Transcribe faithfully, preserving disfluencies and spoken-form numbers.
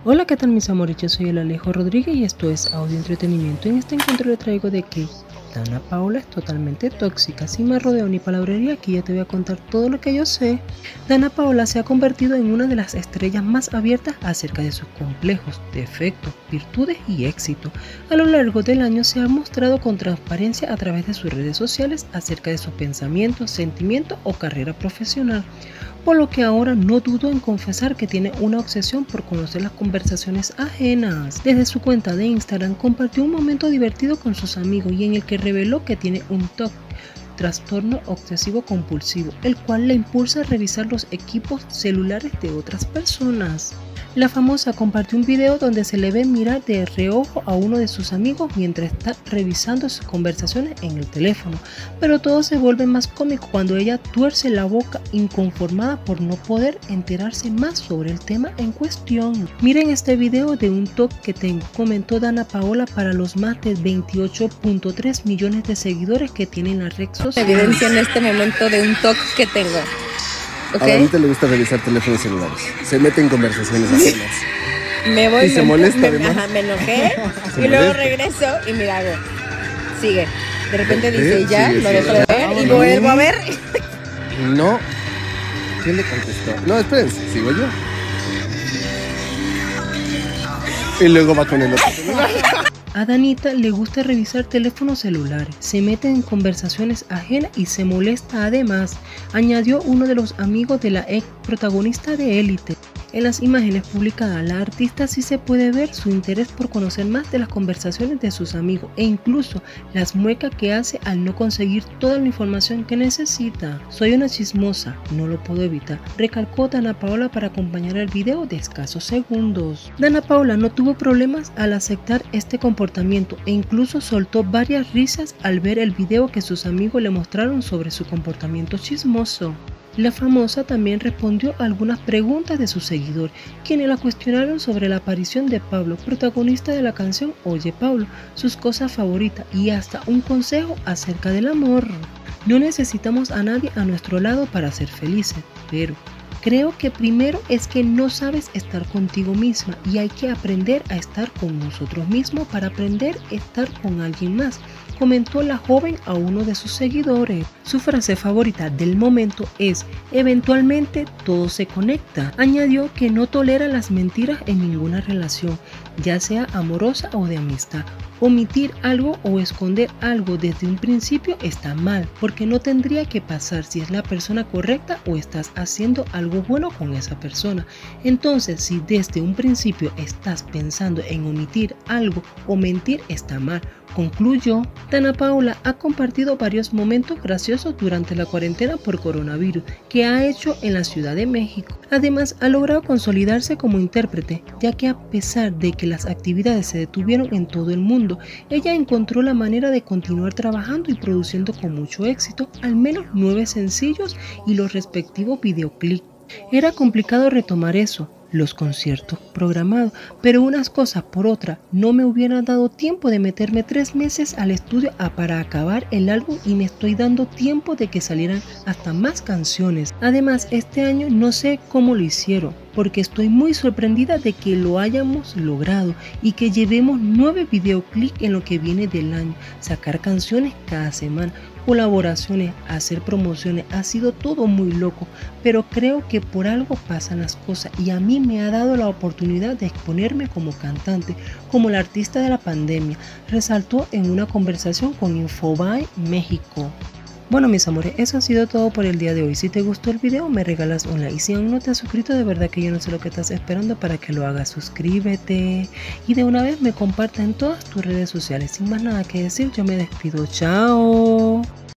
Hola, ¿qué tal mis amores? Yo soy el Alejo Rodríguez y esto es Audio Entretenimiento. En este encuentro le traigo de que Dana Paola es totalmente tóxica. Sin más rodeo ni palabrería, aquí ya te voy a contar todo lo que yo sé. Dana Paola se ha convertido en una de las estrellas más abiertas acerca de sus complejos, defectos, virtudes y éxito. A lo largo del año se ha mostrado con transparencia a través de sus redes sociales acerca de sus pensamientos, sentimientos o carrera profesional. Por lo que ahora no dudo en confesar que tiene una obsesión por conocer las conversaciones ajenas. Desde su cuenta de Instagram compartió un momento divertido con sus amigos y en el que reveló que tiene un T O C, trastorno obsesivo compulsivo, el cual le impulsa a revisar los equipos celulares de otras personas. La famosa compartió un video donde se le ve mirar de reojo a uno de sus amigos mientras está revisando sus conversaciones en el teléfono, pero todo se vuelve más cómico cuando ella tuerce la boca inconformada por no poder enterarse más sobre el tema en cuestión. Miren este video de un T O C que tengo, comentó Dana Paola para los más de veintiocho punto tres millones de seguidores que tiene en la red social. Evidencia en este momento de un T O C que tengo. Okay. A Danita le gusta revisar teléfonos celulares. Se mete en conversaciones ajenas. Me voy y se me, molesta me, además. Ajá, me enojé se y molesta. luego regreso y mira, hago. Sigue. De repente dice ¿Eh? ya, Sigue, lo sigue. dejo de ver Ah, y no. vuelvo a ver. No. ¿Quién le contestó? No, espérense, sigo yo. Y luego va con el otro celular. A Danita le gusta revisar teléfonos celulares, se mete en conversaciones ajenas y se molesta además, añadió uno de los amigos de la ex protagonista de Élite. En las imágenes publicadas, la artista sí se puede ver su interés por conocer más de las conversaciones de sus amigos e incluso las muecas que hace al no conseguir toda la información que necesita. Soy una chismosa, no lo puedo evitar, recalcó Dana Paola para acompañar el video de escasos segundos. Dana Paola no tuvo problemas al aceptar este comportamiento e incluso soltó varias risas al ver el video que sus amigos le mostraron sobre su comportamiento chismoso. La famosa también respondió a algunas preguntas de sus seguidores, quienes la cuestionaron sobre la aparición de Pablo, protagonista de la canción Oye Pablo, sus cosas favoritas y hasta un consejo acerca del amor. No necesitamos a nadie a nuestro lado para ser felices, pero creo que primero es que no sabes estar contigo misma y hay que aprender a estar con nosotros mismos para aprender a estar con alguien más, comentó la joven a uno de sus seguidores. Su frase favorita del momento es: eventualmente todo se conecta. Añadió que no tolera las mentiras en ninguna relación, ya sea amorosa o de amistad. Omitir algo o esconder algo desde un principio está mal, porque no tendría que pasar si es la persona correcta o estás haciendo algo bueno con esa persona. Entonces, si desde un principio estás pensando en omitir algo o mentir, está mal, concluyó. Dana Paola ha compartido varios momentos graciosos durante la cuarentena por coronavirus que ha hecho en la Ciudad de México. Además, ha logrado consolidarse como intérprete, ya que a pesar de que las actividades se detuvieron en todo el mundo, ella encontró la manera de continuar trabajando y produciendo con mucho éxito al menos nueve sencillos y los respectivos videoclips. Era complicado retomar eso, los conciertos programados, pero unas cosas por otras, no me hubiera dado tiempo de meterme tres meses al estudio a para acabar el álbum y me estoy dando tiempo de que salieran hasta más canciones. Además, este año no sé cómo lo hicieron, porque estoy muy sorprendida de que lo hayamos logrado y que llevemos nueve videoclips en lo que viene del año, sacar canciones cada semana, colaboraciones, hacer promociones, ha sido todo muy loco, pero creo que por algo pasan las cosas y a mí me ha dado la oportunidad de exponerme como cantante, como la artista de la pandemia, resaltó en una conversación con Infobae México. Bueno mis amores, eso ha sido todo por el día de hoy. Si te gustó el video me regalas un like y si aún no te has suscrito, de verdad que yo no sé lo que estás esperando para que lo hagas. Suscríbete y de una vez me compartas en todas tus redes sociales. Sin más nada que decir, yo me despido. Chao.